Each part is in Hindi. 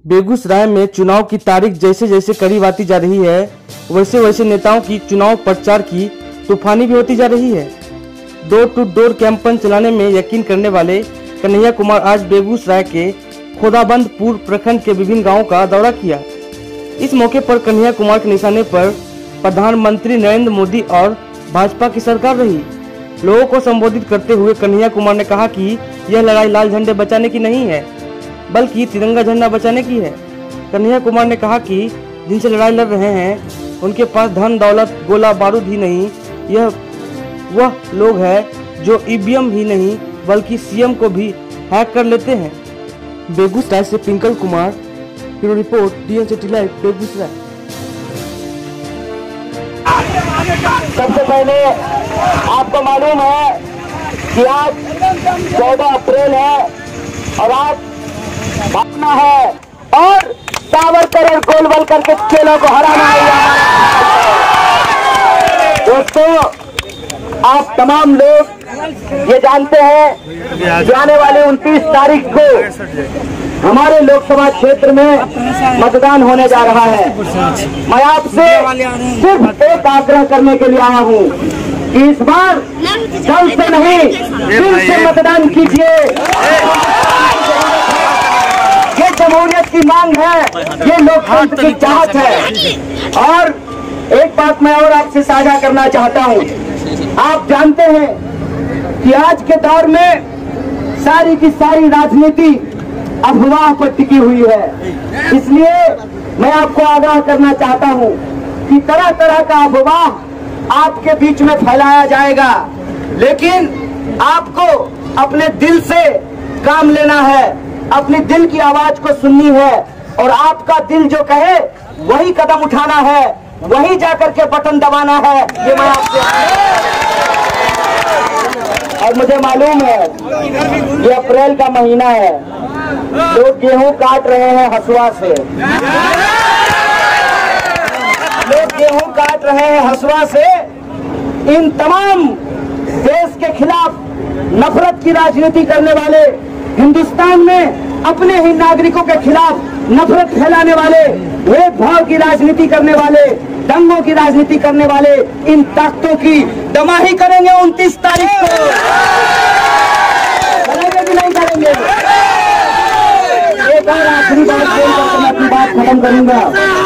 बेगूसराय में चुनाव की तारीख जैसे जैसे करीब आती जा रही है, वैसे वैसे नेताओं की चुनाव प्रचार की तूफानी भी होती जा रही है। डोर टू डोर कैंपेन चलाने में यकीन करने वाले कन्हैया कुमार आज बेगूसराय के खोदाबंदपुर प्रखंड के विभिन्न गांवों का दौरा किया। इस मौके पर कन्हैया कुमार के निशाने पर प्रधानमंत्री नरेंद्र मोदी और भाजपा की सरकार रही। लोगों को संबोधित करते हुए कन्हैया कुमार ने कहा कि यह लड़ाई लाल झंडे बचाने की नहीं है, बल्कि तिरंगा झंडा बचाने की है। कन्हैया कुमार ने कहा कि जिनसे लड़ाई लड़ रहे हैं उनके पास धन दौलत गोला बारूद ही नहीं, यह वह लोग हैं जो ईवीएम ही नहीं बल्कि सीएम को भी हैक कर लेते हैं। बेगूसराय से Pinkal Kumar, bureau report, DNCT live, Begusarai. सबसे पहले आपको मालूम है कि आज 14 अप्रैल है और आज भागना है और सावरकर और गोलवलकर के चेलों को हराना है। दोस्तों, आप तमाम लोग ये जानते हैं कि आने वाले 29 तारीख को हमारे लोकसभा क्षेत्र में मतदान होने जा रहा है। मैं आपसे सिर्फ एक आग्रह करने के लिए आया हूँ कि इस बार कल से नहीं दिल से मतदान कीजिए। ये जमहूरियत की मांग है, ये लोकतंत्र की चाहत है। और एक बात मैं और आपसे साझा करना चाहता हूँ। आप जानते हैं कि आज के दौर में सारी की सारी राजनीति अफवाह पर टिकी हुई है। इसलिए मैं आपको आगाह करना चाहता हूं कि तरह तरह का अफवाह आपके बीच में फैलाया जाएगा, लेकिन आपको अपने दिल से काम लेना है, अपनी दिल की आवाज को सुननी है और आपका दिल जो कहे वही कदम उठाना है, वही जाकर के बटन दबाना है। ये मैं आपसे, और मुझे मालूम है ये अप्रैल का महीना है, लोग गेहूं काट रहे हैं हसुआ से, लोग गेहूं काट रहे हैं हसुआ से। इन तमाम देश के खिलाफ नफरत की राजनीति करने वाले, हिंदुस्तान में अपने ही नागरिकों के खिलाफ नफरत फैलाने वाले, भेदभाव की राजनीति करने वाले, दंगों की राजनीति करने वाले इन ताकतों की दमाही करेंगे 29 तारीख को। करेंगे कि नहीं करेंगे? एक और आखिरी बात बोलकर मैं अपनी बात खत्म करूंगा।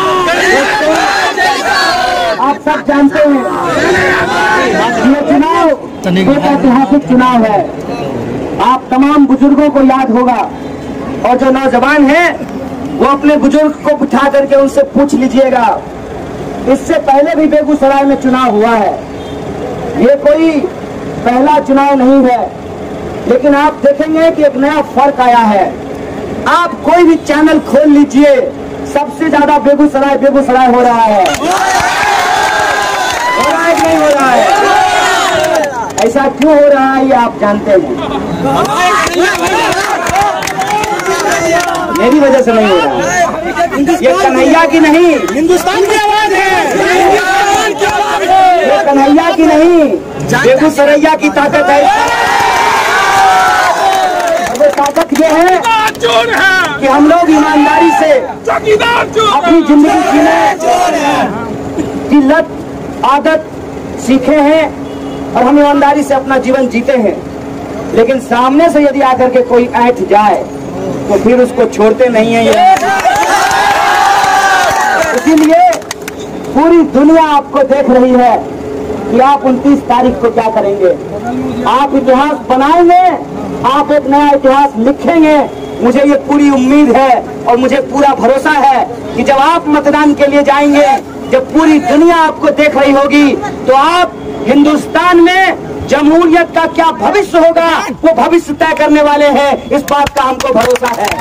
आप सब जानते हैं ये चुनाव एक ऐतिहासिक चुनाव है। आप तमाम बुजुर्गों को याद होगा, और जो नौजवान हैं वो अपने बुजुर्ग को बिठा करके उनसे पूछ लीजिएगा। इससे पहले भी बेगूसराय में चुनाव हुआ है, ये कोई पहला चुनाव नहीं है, लेकिन आप देखेंगे कि एक नया फर्क आया है। आप कोई भी चैनल खोल लीजिए, सबसे ज्यादा बेगूसराय बेगूसराय हो रहा है। हो रहा है कि नहीं हो रहा है? ऐसा क्यों हो रहा है ये आप जानते हैं। मेरी वजह से नहीं हो रहा है, ये कन्हैया की नहीं, हिंदुस्तान की आवाज है। ये कन्हैया की नहीं, बेगूसरैया की ताकत है। वो ताकत ये है कि हम लोग ईमानदारी से अपनी जिंदगी जीने की लत आदत सीखे हैं और हम ईमानदारी से अपना जीवन जीते हैं। लेकिन सामने से यदि आकर के कोई ऐठ जाए तो फिर उसको छोड़ते नहीं है। इसीलिए पूरी दुनिया आपको देख रही है कि आप 29 तारीख को क्या करेंगे। आप इतिहास बनाएंगे, आप एक नया इतिहास लिखेंगे। मुझे ये पूरी उम्मीद है और मुझे पूरा भरोसा है कि जब आप मतदान के लिए जाएंगे, जब पूरी दुनिया आपको देख रही होगी, तो आप हिंदुस्तान में जमहूरियत का क्या भविष्य होगा वो भविष्य तय करने वाले हैं। इस बात का हमको भरोसा है।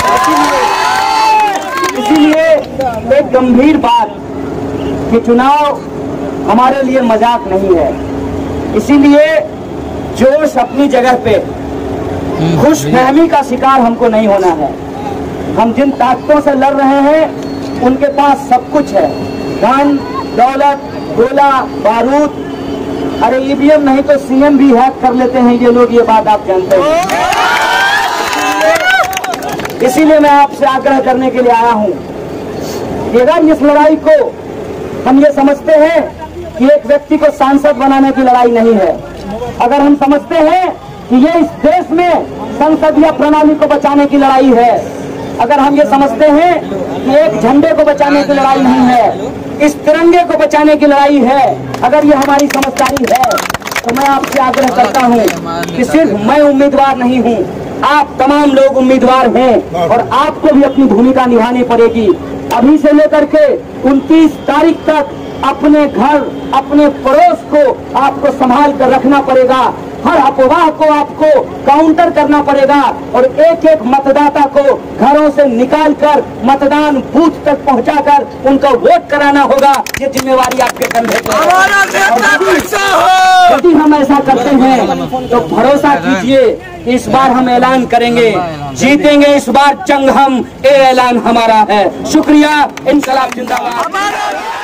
इसीलिए एक गंभीर बात कि चुनाव हमारे लिए मजाक नहीं है। इसीलिए जोश अपनी जगह पे, खुशफहमी का शिकार हमको नहीं होना है। हम जिन ताकतों से लड़ रहे हैं उनके पास सब कुछ है, धन दौलत गोला बारूद। अरे ईवीएम नहीं तो सीएम भी हैक कर लेते हैं ये लोग, ये बात आप जानते हैं। इसीलिए मैं आपसे आग्रह करने के लिए आया हूं कि अगर इस लड़ाई को हम ये समझते हैं कि एक व्यक्ति को सांसद बनाने की लड़ाई नहीं है, अगर हम समझते हैं कि ये इस देश में संसदीय प्रणाली को बचाने की लड़ाई है, अगर हम ये समझते हैं कि एक झंडे को बचाने की लड़ाई नहीं है, इस तिरंगे को बचाने की लड़ाई है, अगर ये हमारी समझदारी है, तो मैं आपसे आग्रह करता हूं कि सिर्फ मैं उम्मीदवार नहीं हूं, आप तमाम लोग उम्मीदवार हैं और आपको भी अपनी भूमिका निभानी पड़ेगी। अभी से लेकर के 29 तारीख तक अपने घर, अपने पड़ोस को आपको संभाल कर रखना पड़ेगा। हर अफवाह को आपको काउंटर करना पड़ेगा और एक एक मतदाता को घरों से निकालकर मतदान बूथ तक पहुंचाकर उनका वोट कराना होगा। ये जिम्मेवारी आपके कंधे पर है। यदि हम ऐसा करते हैं तो भरोसा कीजिए कि इस बार हम ऐलान करेंगे, जीतेंगे इस बार जंग हम, ये ऐलान हमारा है। शुक्रिया। इंकलाब जिंदाबाद।